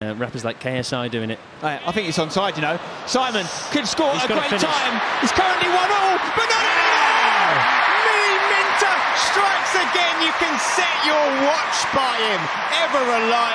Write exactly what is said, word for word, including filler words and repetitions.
Uh, rappers like K S I doing it. Uh, I think it's onside, you know. Sidemen could score He's at a great time. He's currently one all, but no, no, no! Miniminter strikes again. You can set your watch by him. Ever alive.